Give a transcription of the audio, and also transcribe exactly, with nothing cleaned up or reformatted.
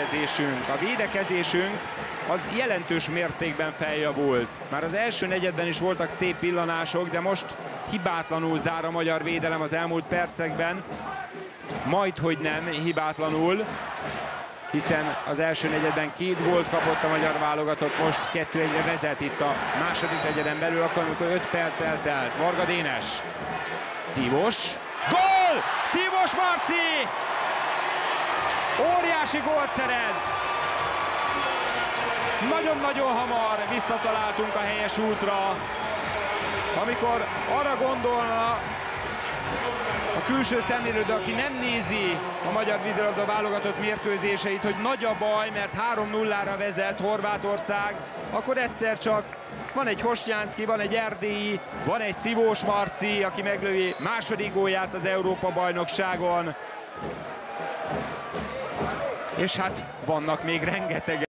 védekezésünk. A védekezésünk az jelentős mértékben feljavult. Már az első negyedben is voltak szép pillanások, de most hibátlanul zár a magyar védelem az elmúlt percekben. Majdhogy nem hibátlanul, hiszen az első negyedben két gólt kapott a magyar válogatott, most kettő egyre vezet itt a második negyeden belül, akkor amikor öt perc eltelt. Varga Dénes. Szívós. Gól! Szívós Marci! Óriási gólt szerez! Nagyon-nagyon hamar visszataláltunk a helyes útra. Amikor arra gondolna a külső szemlélődő, aki nem nézi a magyar vízilabda válogatott mérkőzéseit, hogy nagy a baj, mert három nullára vezet Horvátország, akkor egyszer csak van egy Hosnyánszky, van egy erdélyi, van egy Szívós Marci, aki meglövi második gólját az Európa-bajnokságon. És hát vannak még rengeteg